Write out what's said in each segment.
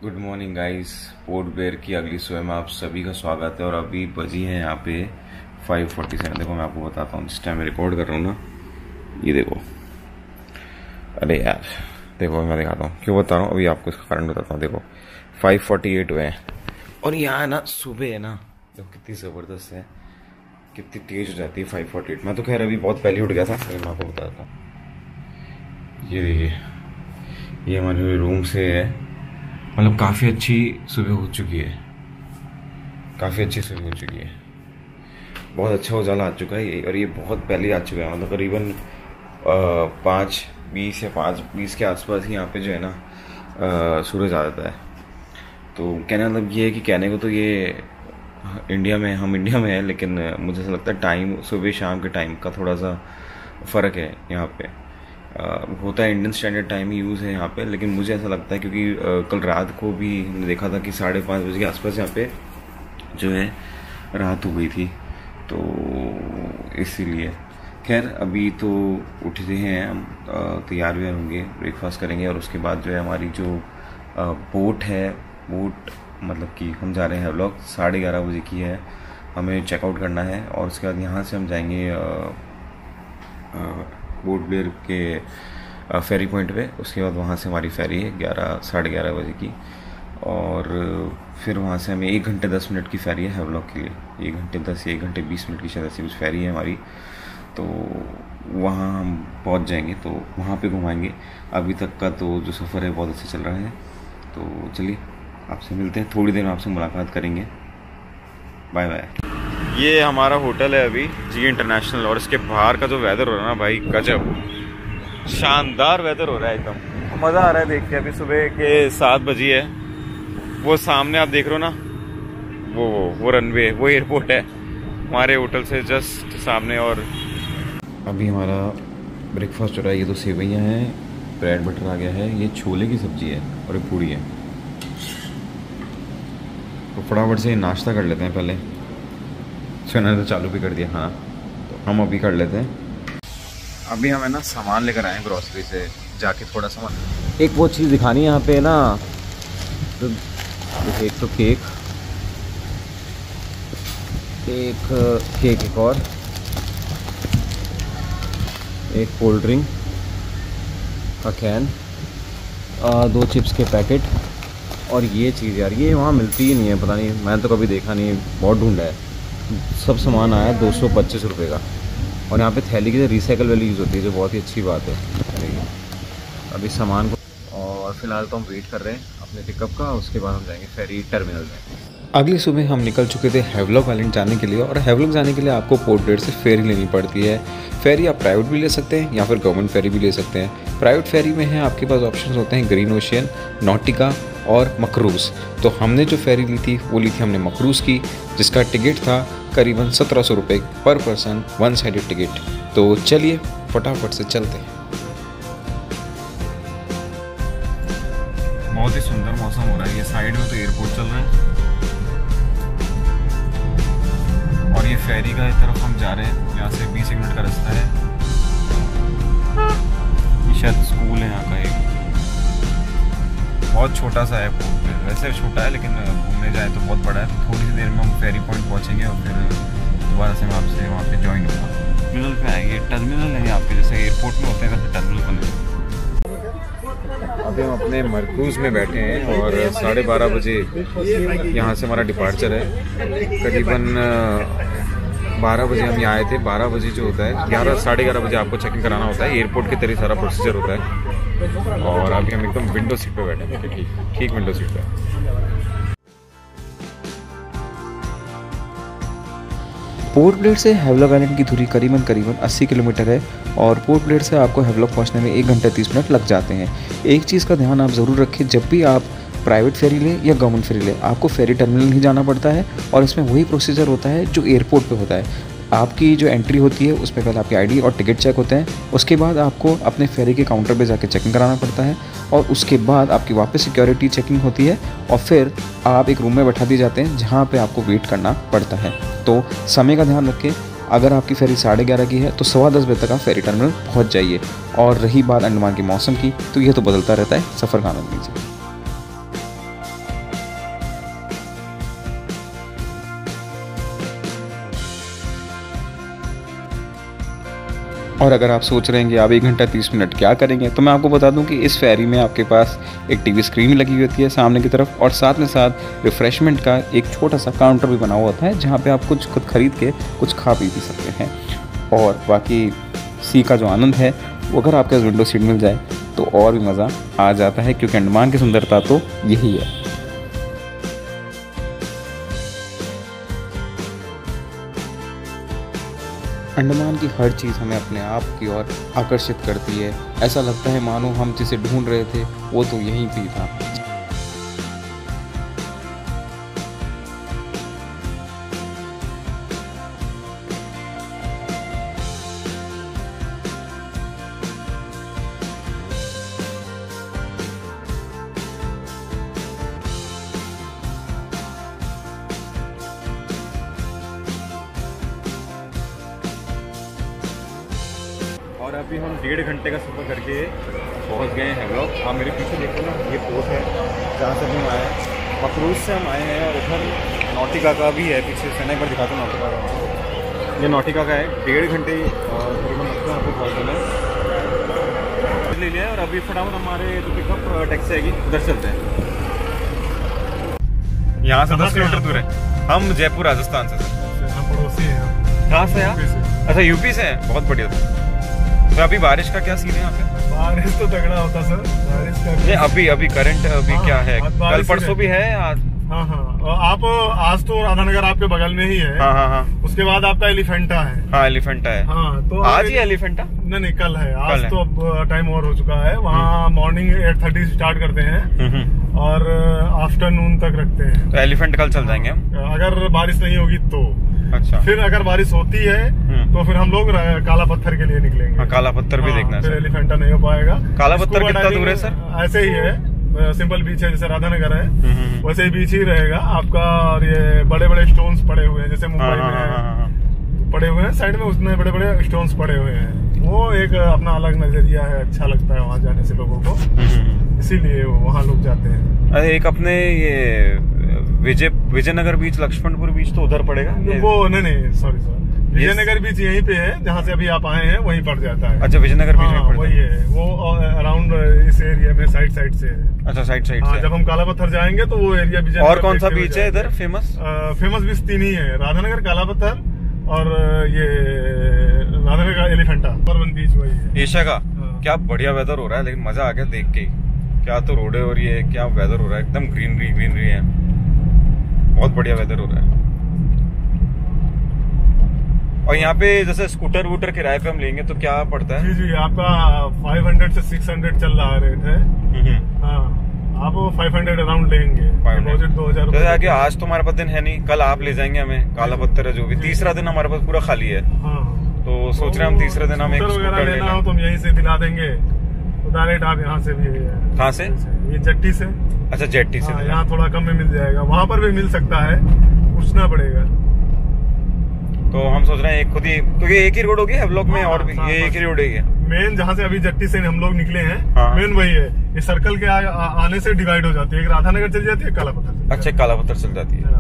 Good morning guys. Port Blair की अगली सुबह में आप सभी का स्वागत है। और अभी बजी है यहाँ पे 5:47। देखो मैं आपको बताता हूँ जिस टाइम मैं रिकॉर्ड कर रहा हूँ ना, ये देखो। अरे यार देखो, मैं दिखाता हूँ क्यों बता रहा हूँ, अभी आपको इसका कारण बताता हूँ। देखो 5:48 हुए हैं और यहाँ ना सुबह है ना, देखो कितनी ज़बरदस्त है, कितनी तेज हो जाती है 5:48। मैं तो खैर अभी बहुत पहले उठ गया था, फिर मैं आपको बताता हूँ। ये देखिए, ये हमारे रूम से है, मतलब काफ़ी अच्छी सुबह हो चुकी है, काफ़ी अच्छी सुबह हो चुकी है, बहुत अच्छा उजाला आ चुका है ये। और ये बहुत पहले आ चुका है, मतलब करीबन 5:20 या 5:20 के आसपास ही यहाँ पे जो है ना सूरज आ जाता है। तो कहने मतलब ये है कि कहने को तो ये इंडिया में, हम इंडिया में हैं, लेकिन मुझे ऐसा लगता है टाइम सुबह शाम के टाइम का थोड़ा सा फ़र्क है यहाँ पे। होता है इंडियन स्टैंडर्ड टाइम ही यूज़ है यहाँ पे, लेकिन मुझे ऐसा लगता है क्योंकि कल रात को भी हमने देखा था कि 5:30 बजे के आसपास यहाँ पे जो है रात हो गई थी, तो इसीलिए। खैर अभी तो उठते हैं हम, तैयार व्यार होंगे, ब्रेकफास्ट करेंगे और उसके बाद जो है हमारी जो बोट है, बोट मतलब कि हम जा रहे हैं व्लॉग 11:30 बजे की है, हमें चेकआउट करना है। और उसके बाद यहाँ से हम जाएंगे पोर्ट ब्लेयर के फेरी पॉइंट पे। उसके बाद वहाँ से हमारी फेरी है 11-11:30 बजे की, और फिर वहाँ से हमें 1 घंटे 10 मिनट की फेरी है हैवलॉक के लिए। 1 घंटे 10 या 1 घंटे 20 मिनट की शायद ऐसी कुछ फेरी है हमारी, तो वहाँ हम पहुँच जाएंगे, तो वहाँ पे घुमाएंगे। अभी तक का तो जो सफ़र है बहुत अच्छा चल रहा है, तो चलिए आपसे मिलते हैं, थोड़ी देर में आपसे मुलाकात करेंगे। Bye bye. ये हमारा होटल है अभी जी इंटरनेशनल, और इसके बाहर का जो वेदर हो रहा है ना भाई, गजब शानदार वेदर हो रहा है एकदम, मज़ा आ रहा है देख के। अभी सुबह के 7 बजे है, वो सामने आप देख रहे हो ना, वो रनवे, वो एयरपोर्ट है हमारे होटल से जस्ट सामने। और अभी हमारा ब्रेकफास्ट हो रहा है, ये तो सेवइयाँ हैं, ब्रेड बटर आ गया है, ये छोले की सब्ज़ी है और एक पूड़ी है। तो फटाफट से नाश्ता कर लेते हैं पहले, मैंने तो चालू भी कर दिया खाना, तो हम अभी कर लेते हैं। अभी हमें ना सामान लेकर आए हैं ग्रॉसरी से, जाके थोड़ा सामान, एक वो चीज़ दिखानी है यहाँ पे ना, तो एक तो केक, एक और एक कोल्ड ड्रिंक का कैन, 2 चिप्स के पैकेट, और ये चीज़ यार ये वहाँ मिलती ही नहीं है, पता नहीं, मैंने तो कभी देखा नहीं, बहुत ढूंढा है। सब सामान आया 225 रुपये का, और यहाँ पे थैली की रिसाइकल वाली यूज़ होती है, जो बहुत ही अच्छी बात है। अभी सामान को, और फिलहाल तो हम वेट कर रहे हैं अपने पिकअप का, उसके बाद हम जाएंगे फेरी टर्मिनल में। अगली सुबह हम निकल चुके थे हैवलॉक आइलैंड जाने के लिए, और हैवलॉक जाने के लिए आपको पोर्ट ब्लेयर से फेरी लेनी पड़ती है। फेरी आप प्राइवेट भी ले सकते हैं या फिर गवर्नमेंट फेरी भी ले सकते हैं। प्राइवेट फेरी में है आपके पास ऑप्शंस होते हैं ग्रीन ओशियन, नॉटिका और मकरूज़। तो हमने जो फेरी ली थी वो ली थी हमने मकरूज़ की, जिसका टिकट था करीबन 1700 रुपये पर पर्सन, 1 साइडेड टिकट। तो चलिए फटाफट से चलते हैं। बहुत ही सुंदर मौसम हो रहा है, ये साइड में तो एयरपोर्ट चल रहा है, और ये फेरी का तरफ हम जा रहे हैं, यहाँ से 20 मिनट का रास्ता है। ये शायद स्कूल है यहाँ का, एक बहुत छोटा सा है पोर्ट ब्लेयर, वैसे छोटा है लेकिन घूमने जाए तो बहुत बड़ा है। तो थोड़ी सी देर में हम फेरी पॉइंट पहुँचेंगे और फिर दोबारा से मैं आपसे वहाँ पे ज्वाइन होगा। टर्मिनल पे आएंगे, टर्मिनल है यहाँ पे, जैसे एयरपोर्ट में होते हैं वैसे टर्मिनल बने। अभी हम अपने मरकूज़ में बैठे हैं और 12:30 बजे यहाँ से हमारा डिपार्चर है। करीबन 12 बजे हम यहाँ आए थे। 12 बजे जो होता है, 11-11:30 बजे आपको चेक इन कराना होता है, एयरपोर्ट के तरीके सारा प्रोसीजर होता है। और अभी हम एकदम विंडो सीट पे बैठे हैं, ठीक विंडो सीट पे। पोर्ट ब्लेयर से हैवलॉक आइलैंड की दूरी करीबन 80 किलोमीटर है, और पोर्ट ब्लेयर से आपको हैवलॉक पहुंचने में 1 घंटा 30 मिनट लग जाते हैं। एक चीज़ का ध्यान आप ज़रूर रखें, जब भी आप प्राइवेट फेरी लें या गवर्नमेंट फेरी लें, आपको फेरी टर्मिनल ही जाना पड़ता है, और इसमें वही प्रोसीजर होता है जो एयरपोर्ट पे होता है। आपकी जो एंट्री होती है उसमें पहले आपकी आईडी और टिकट चेक होते हैं, उसके बाद आपको अपने फेरी के काउंटर पे जाके चेकिंग कराना पड़ता है, और उसके बाद आपकी वापस सिक्योरिटी चेकिंग होती है, और फिर आप एक रूम में बैठा दिए जाते हैं जहाँ पे आपको वेट करना पड़ता है। तो समय का ध्यान रखें, अगर आपकी फेरी 11:30 की है तो 10:15 बजे तक आप फेरी टर्मिनल पहुँच जाइए। और रही बात अंडमान के मौसम की, तो ये तो बदलता रहता है, सफ़र का आनंद लीजिए। और अगर आप सोच रहे हैं कि आप 1 घंटा 30 मिनट क्या करेंगे, तो मैं आपको बता दूं कि इस फेरी में आपके पास एक टीवी स्क्रीन लगी हुई होती है सामने की तरफ, और साथ में साथ रिफ़्रेशमेंट का एक छोटा सा काउंटर भी बना हुआ होता है जहां पे आप कुछ खुद खरीद के कुछ खा पी सकते हैं। और बाकी सी का जो आनंद है वो अगर आपके पास विंडो सीट मिल जाए तो और भी मज़ा आ जाता है, क्योंकि अंडमान की सुंदरता तो यही है। अंडमान की हर चीज़ हमें अपने आप की ओर आकर्षित करती है। ऐसा लगता है मानो हम जिसे ढूंढ रहे थे वो तो यहीं पे था। और अभी हम 1.5 घंटे का सफ़र करके पहुंच गए हैं हैवलॉक। आप मेरे पीछे देखो ना, ये पोर्ट है जहाँ से हम आए हैं। मकरूज से हम आए हैं और उधर नॉटिका का भी है पीछे से। एक बार दिखाता हूँ नॉटिका का। ये नॉटिका का है। 1.5 घंटे तकरीबन लगता है आपको पहुँचने में। ले लिया है और अभी फटाफट हमारे जो पिकअप टैक्सी आएगी उधर चलते हैं। यहाँ से 10 किलोमीटर दूर है। हम जयपुर राजस्थान से सर। पड़ोसी हैं। कहाँ से आप? अच्छा यूपी से हैं, बहुत बढ़िया। तो अभी बारिश का क्या सीन है यहाँ पे? बारिश तो तगड़ा होता सर, बारिश का ये अभी करंट क्या है? कल परसों भी है आज? हाँ। आप आज तो राधानगर आपके बगल में ही है। हाँ। उसके बाद आपका एलिफेंटा है। हाँ एलिफेंटा है। हाँ तो आज ही एलिफेंटा? नहीं कल है। आज तो अब टाइम और हो चुका है। वहाँ मॉर्निंग 8:30 स्टार्ट करते हैं और आफ्टरनून तक रखते हैं। तो एलिफेंट कल चल जाएंगे हम, अगर बारिश नहीं होगी तो। अच्छा। फिर अगर बारिश होती है तो फिर हम लोग काला पत्थर के लिए निकलेंगे। हाँ, काला पत्थर भी देखना है। फिर एलिफेंटा नहीं हो पाएगा। काला पत्थर कितना दूर है सर? ऐसे ही है, सिंपल बीच है जैसे राधानगर है वैसे ही बीच ही रहेगा आपका। और ये बड़े बड़े स्टोन्स पड़े हुए हैं जैसे मुंबई में पड़े हुए हैं, साइड में उसमें बड़े बड़े स्टोन्स पड़े हुए हैं। वो एक अपना अलग नजरिया है, अच्छा लगता है वहाँ जाने से लोगों को, इसीलिए वहाँ लोग जाते हैं। अरे एक अपने ये विजयनगर बीच, लक्ष्मणपुर बीच तो उधर पड़ेगा वो? नहीं सॉरी सर, विजयनगर बीच यहीं पे है जहाँ से अभी आप आए हैं, वहीं पड़ जाता है। अच्छा विजयनगर बीच में वही है वो, अराउंड इस एरिया में साइड से है। अच्छा साइड से। जब हम काला पत्थर जाएंगे तो वो एरिया विजयनगर। और कौन सा बीच है इधर फेमस? फेमस बीच 3 ही है, राधानगर, काला पत्थर और ये राधानगर का एलिफेंटा। बीच वही है एशिया का। क्या बढ़िया वेदर हो रहा है, लेकिन मजा आ गया देख के। क्या तो रोड है और ये क्या वेदर हो रहा है, एकदम ग्रीनरी है, बहुत बढ़िया वेदर हो रहा है। और यहाँ पे जैसे स्कूटर वूटर किराए पे हम लेंगे तो क्या पड़ता है? जी आपका 500 से 600 चल रहा रेट है। हाँ, आप 500 अराउंड लेंगे। डिपॉजिट 2000 रुपए। जैसे आज तो हमारे पास दिन है नहीं, कल आप ले जाएंगे हमें, काला पत्थर है जो भी। तीसरा दिन हमारे पास पूरा खाली है। तो सोच रहे हैं हम तीसरे दिन हम एक स्कूटर लेना हो तो हम यहीं से दिला देंगे। तो डायरेक्ट आप यहाँ से भी। कहाँ से? ये जट्टी से। अच्छा जेट्टी से। यहाँ थोड़ा कम में मिल जाएगा, वहाँ पर भी मिल सकता है, पूछना पड़ेगा। तो हम सोच रहे हैं खुद ही, क्योंकि एक ही रोड होगी हैवलॉक में, और भी ये एक ही रोड है। मेन जहाँ से अभी जट्टी से हम लोग निकले हैं, मेन वही है। ये सर्कल के आने से डिवाइड हो जाती है, एक राधानगर चली जाती है, काला पत्थर। अच्छा काला पत्थर चल जाती है।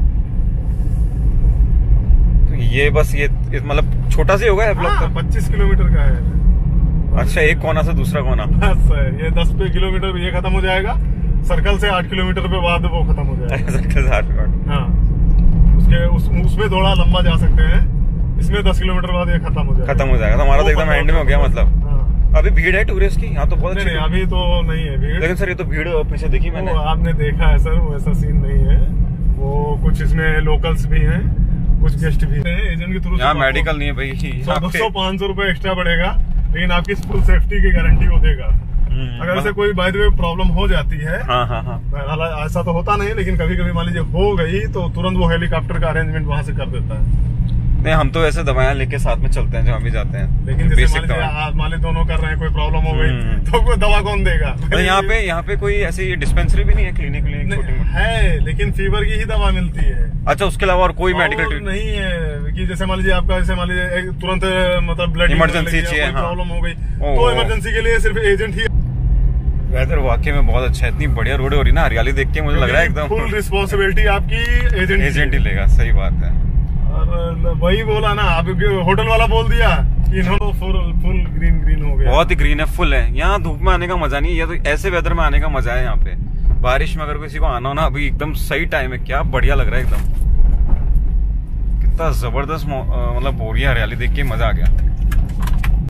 तो ये बस ये मतलब छोटा सा होगा हैवलॉक? 25 किलोमीटर का है। अच्छा, एक कोना से दूसरा कोना। बस ये 10 किलोमीटर ये खत्म हो जाएगा, सर्कल से 8 किलोमीटर पे बाद वो खत्म हो जाएगा। सर्कल से 8 किलोमीटर। हाँ, उसमें थोड़ा लंबा जा सकते हैं, इसमें 10 किलोमीटर बाद ये खत्म हो जाएगा। तो हमारा तो एकदम एंड में हो गया मतलब। अभी भीड़ है टूरिस्ट की यहाँ तो बहुत? नहीं अभी तो नहीं है भीड़। लेकिन सर ये तो भीड़ पीछे देखी मैंने। आपने देखा है सर, वो ऐसा सीन नहीं है। वो कुछ इसमें लोकल्स भी हैं, कुछ गेस्ट भी हैं। एजेंट के थ्रू। यहाँ मेडिकल नहीं है भाई। 200-500 रुपए एक्स्ट्रा बढ़ेगा, लेकिन आपकी फुल सेफ्टी की गारंटी वो देगा। अगर ऐसे कोई बाय द वे प्रॉब्लम हो जाती है, ऐसा तो होता नहीं, लेकिन कभी कभी मान लीजिए हो गई तो तुरंत वो हेलीकॉप्टर का अरेंजमेंट वहाँ से कर देता है। नहीं हम तो वैसे दवाएं लेके साथ में चलते हैं जहाँ भी जाते हैं। लेकिन जैसे मान लीजिए दोनों कर रहे हैं, कोई प्रॉब्लम हो गई तो कोई दवा कौन देगा? तो यहाँ पे कोई ऐसी डिस्पेंसरी भी नहीं है? क्लिनिक है, लेकिन फीवर की ही दवा मिलती है। अच्छा, उसके अलावा और कोई मेडिकल ट्रीटमेंट नहीं है? कि जैसे मान लीजिए आपका, जैसे मान लीजिए तुरंत मतलब ब्लड इमरजेंसी चाहिए, प्रॉब्लम हो गई तो इमरजेंसी के लिए सिर्फ एजेंट ही। वेदर वाकई में बहुत अच्छा है, इतनी बढ़िया रोड हो रही ना, हरियाली देख के मुझे लग रहा है एकदम फुल रिस्पॉन्सिबिलिटी आपकी एजेंट ही लेगा। सही बात है। और वही बोला ना, आप होटल वाला बोल दिया इन्होंने फुल ग्रीन हो गया, बहुत ही ग्रीन है, फुल है। यहाँ धूप में आने का मजा नहीं है, ये तो ऐसे वेदर में आने का मजा है। यहाँ पे बारिश में अगर किसी को आना हो ना, अभी एकदम सही टाइम है। क्या बढ़िया लग रहा है एकदम, कितना जबरदस्त मतलब बोरिया हरियाली देख के मजा आ गया।